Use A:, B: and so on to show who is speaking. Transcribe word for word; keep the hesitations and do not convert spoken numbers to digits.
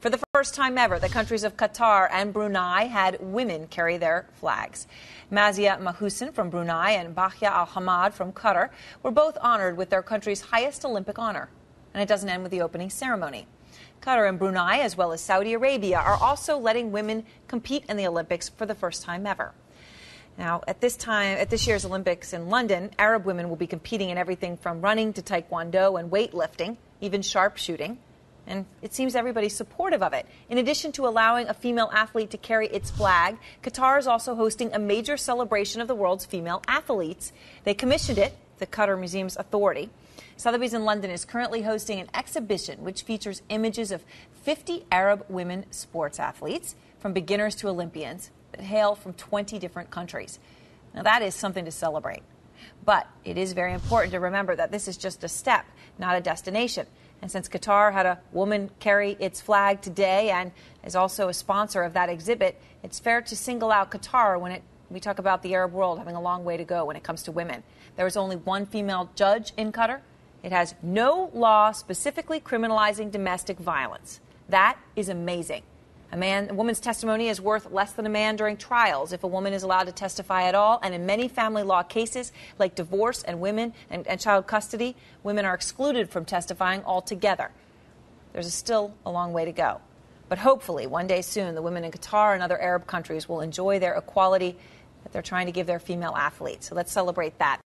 A: For the first time ever, the countries of Qatar and Brunei had women carry their flags. Mazia Mahusin from Brunei and Bahia Al Hamad from Qatar were both honored with their country's highest Olympic honor. And it doesn't end with the opening ceremony. Qatar and Brunei, as well as Saudi Arabia, are also letting women compete in the Olympics for the first time ever. Now, at this time, at this year's Olympics in London, Arab women will be competing in everything from running to taekwondo and weightlifting, even sharpshooting. And it seems everybody's supportive of it. In addition to allowing a female athlete to carry its flag, Qatar is also hosting a major celebration of the world's female athletes. They commissioned it, the Qatar Museum's authority. Sotheby's in London is currently hosting an exhibition which features images of fifty Arab women sports athletes, from beginners to Olympians, that hail from twenty different countries. Now, that is something to celebrate. But it is very important to remember that this is just a step, not a destination. And since Qatar had a woman carry its flag today and is also a sponsor of that exhibit, it's fair to single out Qatar when it, we talk about the Arab world having a long way to go when it comes to women. There is only one female judge in Qatar. It has no law specifically criminalizing domestic violence. That is amazing. A man, a woman's testimony is worth less than a man during trials if a woman is allowed to testify at all. And in many family law cases, like divorce and women and, and child custody, women are excluded from testifying altogether. There's still a long way to go. But hopefully, one day soon, the women in Qatar and other Arab countries will enjoy their equality that they're trying to give their female athletes. So let's celebrate that.